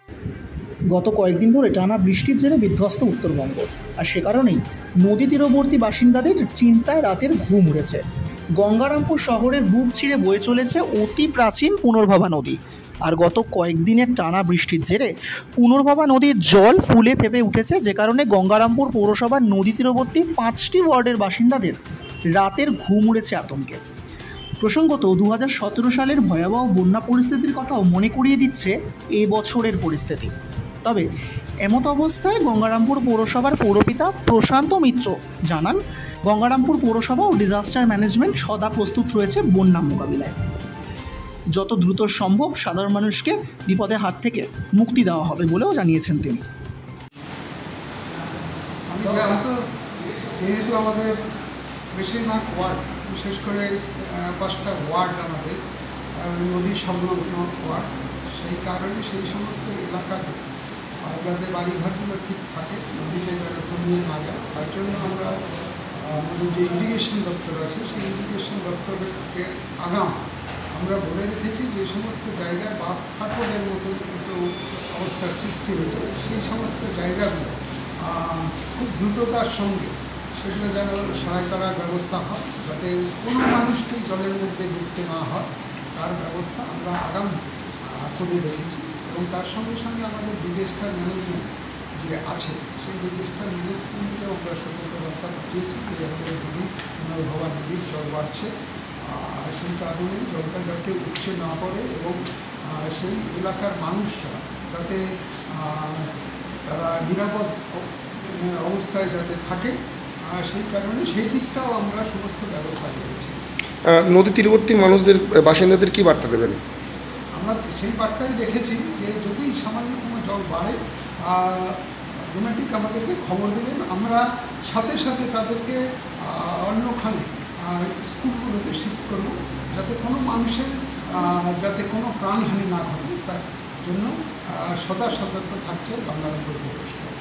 গত কয়েকদিন ধরে টানা বৃষ্টির জেরে বিধ্বস্ত উত্তরবঙ্গ, আর সে কারণেই নদী তীরবর্তী বাসিন্দাদের চিন্তায় রাতের ঘুম উড়েছে। গঙ্গারামপুর শহরের বুক চিরে বয়ে চলেছে অতি প্রাচীন পুনর্ভবা নদী, আর গত কয়েকদিনের টানা বৃষ্টির জেরে পুনর্ভবা নদীর জল ফুলে ফেপে উঠেছে, যে কারণে গঙ্গারামপুর পৌরসভার নদী তীরবর্তী 5টি ওয়ার্ডের বাসিন্দাদের রাতের ঘুম উড়েছে আতঙ্কে। প্রসঙ্গত 2017 সালের ভয়াবহ বন্যা পরিস্থিতির কথাও মনে করিয়ে দিচ্ছে এ বছরের পরিস্থিতি। তবে এমত অবস্থায় গঙ্গারামপুর পৌরসভার পৌরপিতা প্রশান্ত মিত্র জানান, গঙ্গারামপুর পৌরসভা ও ডিজাস্টার ম্যানেজমেন্ট সদা প্রস্তুত রয়েছে বন্যা মোকাবিলায়। যত দ্রুত সম্ভব সাধারণ মানুষকে বিপদের হাত থেকে মুক্তি দেওয়া হবে বলেও জানিয়েছেন তিনি। যেহেতু আমাদের বেশিরভাগ ওয়ার্ড, বিশেষ করে 5টা ওয়ার্ড আমাদের নদীর সংলগ্ন ওয়ার্ড, সেই কারণে সেই সমস্ত এলাকায় যাতে বাড়িঘরগুলো ঠিক থাকে, নদীতে যেন তলিয়ে না যায়, তার জন্য আমরা আমাদের যে ইরিগেশন দপ্তর আছে সেই ইরিগেশন দপ্তরকে আগাম আমরা বলে রেখেছি যে সমস্ত জায়গায় বাঁধ ফাটলের মতন একটু অবস্থার সৃষ্টি হয়েছে, সেই সমস্ত জায়গাগুলো খুব দ্রুততার সঙ্গে সেগুলো যেন সারাই করার ব্যবস্থা হয়, যাতে কোনো মানুষকেই জলের মধ্যে ঢুকতে না হয়, তার ব্যবস্থা আমরা আগাম করে রেখেছি। এবং তার সঙ্গে সঙ্গে আমাদের ডিজাস্টার ম্যানেজমেন্ট যে আছে সেই ডিজাস্টার ম্যানেজমেন্টকে আমরা সতর্কবার্তা পাঠিয়েছি যে আমাদের নদী পুনর্ভবা নদীর জল বাড়ছে, সেই কারণে জলটা যাতে উপচে না পড়ে এবং সেই এলাকার মানুষরা যাতে তারা নিরাপদ অবস্থায় যাতে থাকে, সেই কারণে সেই দিকটাও আমরা সমস্ত ব্যবস্থা করেছি। নদী তীরবর্তী মানুষদের, বাসিন্দাদের কি বার্তা দেবেন? আমরা সেই বার্তায় রেখেছি যে যদি সামান্য কোনো জল বাড়ে অটোমেটিক আমাদেরকে খবর দেবেন, আমরা সাথে সাথে তাদেরকে অন্যখানে স্কুলগুলোতে শিফট করব, যাতে কোনো মানুষের যাতে কোনো প্রাণহানি না ঘটে, তার জন্য সদা সতর্ক থাকছে বাংলারামপুর পৌরসভা।